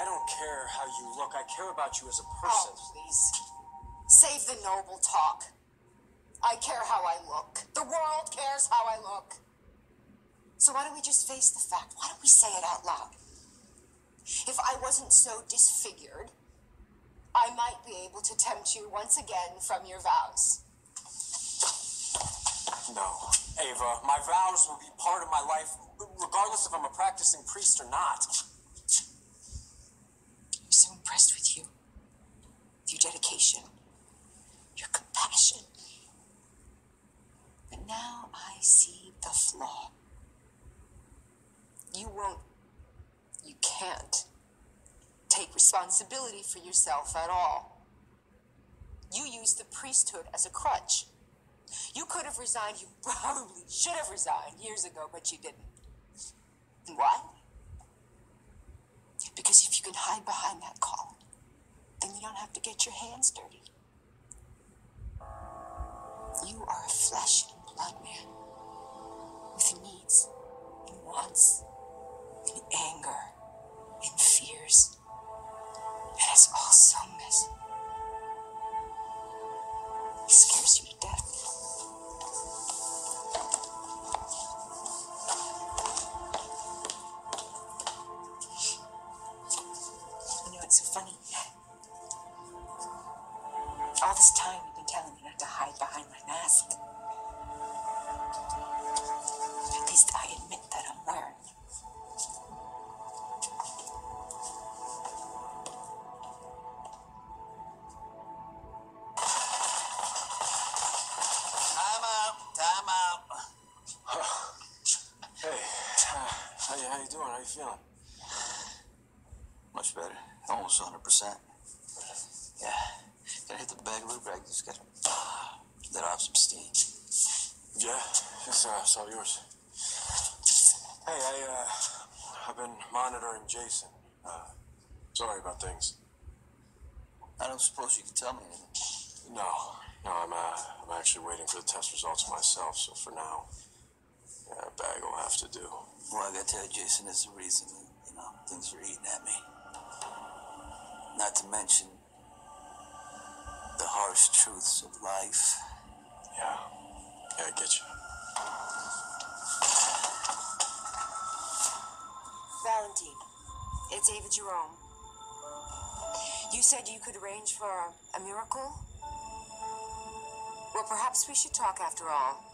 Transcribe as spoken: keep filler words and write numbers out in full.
I don't care how you look. I care about you as a person. Oh, please. Save the noble talk. I care how I look. The world cares how I look. So why don't we just face the fact? Why don't we say it out loud? If I wasn't so disfigured, I might be able to tempt you once again from your vows. No, Ava, my vows will be part of my life, regardless if I'm a practicing priest or not. I'm so impressed with you. With your dedication, your compassion. But now I see the flaw. You won't, you can't take responsibility for yourself at all. You use the priesthood as a crutch. You could have resigned, you probably should have resigned years ago, but you didn't. And why? Because if you can hide behind that calling, then you don't have to get your hands dirty. You are a flesh and blood man, with needs and wants and anger and fears. And it's all so messy. It scares you to death. You know, it's so funny. All this time you've been telling me not to hide behind my mask. At least I admit that I'm wearing it. Time out. Time out. Hey, uh, how you, how you doing? How you feeling? Much better. Almost one hundred percent. Yeah. Gotta hit the bag a little bit. I just gotta let off some steam. Yeah, it's, uh, it's all yours. Hey, I, uh, I've been monitoring Jason. Uh, sorry about things. I don't suppose you can tell me anything. No, no, I'm, uh, I'm actually waiting for the test results myself, so for now, yeah, a bag will have to do. Well, I gotta tell you, Jason is the reason, you know, things are eating at me. Not to mention the harsh truths of life. Yeah, yeah, I get you. Valentine, it's Ava Jerome. You said you could arrange for a miracle? Well, perhaps we should talk after all.